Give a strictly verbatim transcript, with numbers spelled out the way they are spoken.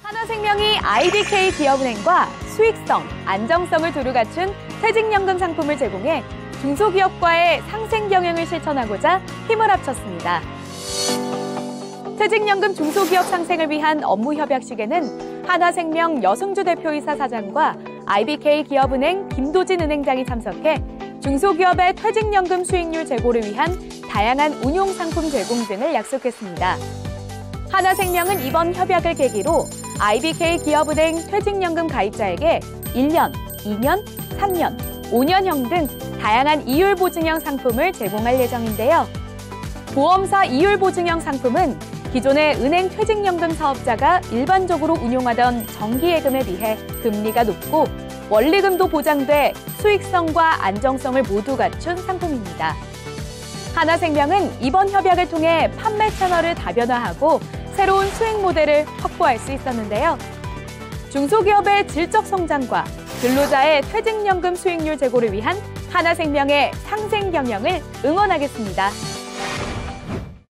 하나생명이 아이비케이 기업은행과 수익성, 안정성을 두루 갖춘 퇴직연금 상품을 제공해 중소기업과의 상생 경영을 실천하고자 힘을 합쳤습니다. 퇴직연금 중소기업 상생을 위한 업무 협약식에는 하나생명 여승주 대표이사 사장과 아이비케이 기업은행 김도진 은행장이 참석해 중소기업의 퇴직연금 수익률 제고를 위한 다양한 운용 상품 제공 등을 약속했습니다. 하나생명은 이번 협약을 계기로 아이비케이 기업은행 퇴직연금 가입자에게 일 년, 이 년, 삼 년, 오 년형 등 다양한 이율 보증형 상품을 제공할 예정인데요. 보험사 이율 보증형 상품은 기존의 은행 퇴직연금 사업자가 일반적으로 운용하던 정기예금에 비해 금리가 높고 원리금도 보장돼 수익성과 안정성을 모두 갖춘 상품입니다. 하나생명은 이번 협약을 통해 판매 채널을 다변화하고 새로운 수익 모델을 확보할 수 있었는데요. 중소기업의 질적 성장과 근로자의 퇴직연금 수익률 제고를 위한 하나생명의 상생 경영을 응원하겠습니다.